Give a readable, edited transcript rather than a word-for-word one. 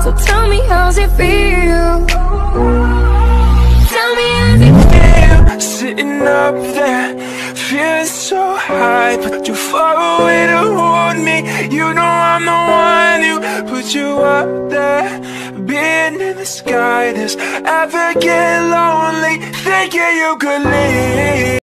So tell me, how's it feel? Tell me, how's it feel? Sitting up there, feeling so high, but you're far away to hold me. You know I'm the one who put you up there. Being in the sky, does ever get lonely? Thinking you could leave.